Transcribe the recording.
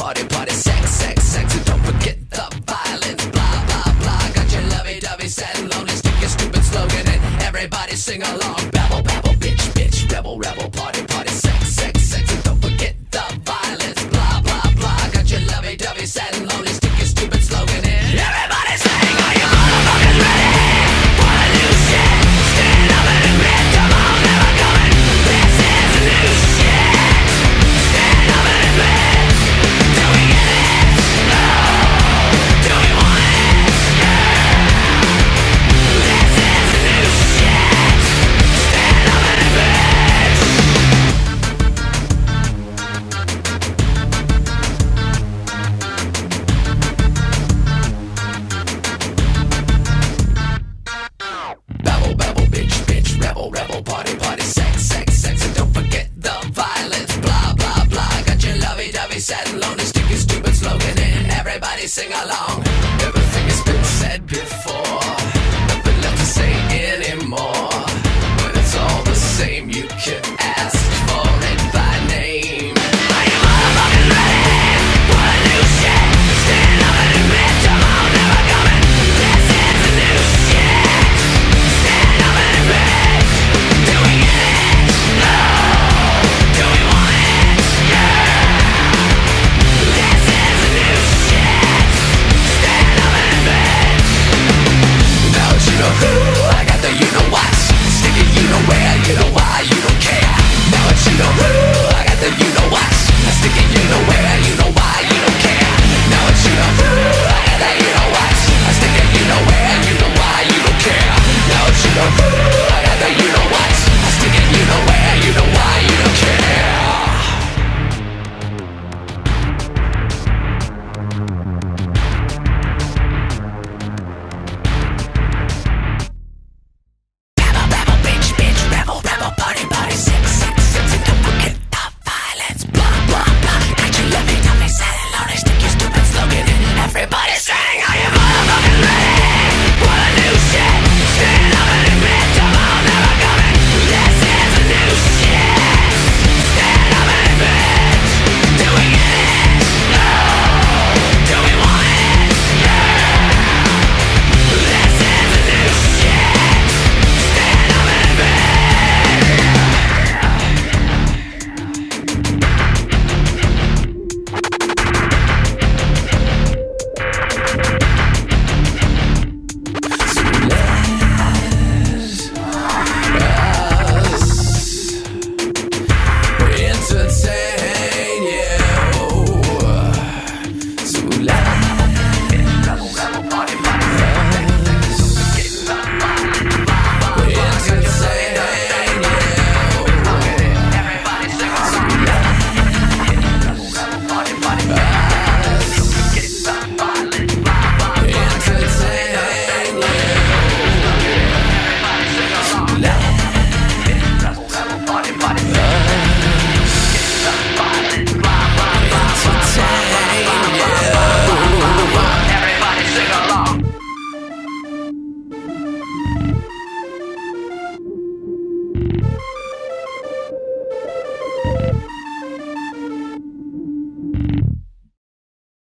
party, party, sex, sex, sex, and don't forget the violence, blah, blah, blah. Got your lovey-dovey, sad and lonely, stick your stupid slogan and everybody sing along. Babble, babble, bitch, bitch, rebel, rebel, party, party, sex, sex, sex, and don't forget the violence, blah, blah, blah. Got your lovey-dovey, sad and lonely, stick your stupid slogan in. Everybody sing, are you motherfuckers ready for the new shit? Stand up and admit, come on, never coming. This is the new shit. Stand up and admit. Do we get it? No. Do we want it? Yeah. This is the new shit. Stand up and admit. Babble, babble, bitch, bitch, rebel, rebel, party, party, sex, sex, sex, and don't forget the violence, blah, blah, blah. Got your lovey-dovey, sad and lonely, stick your stupid slogan in, everybody sing along.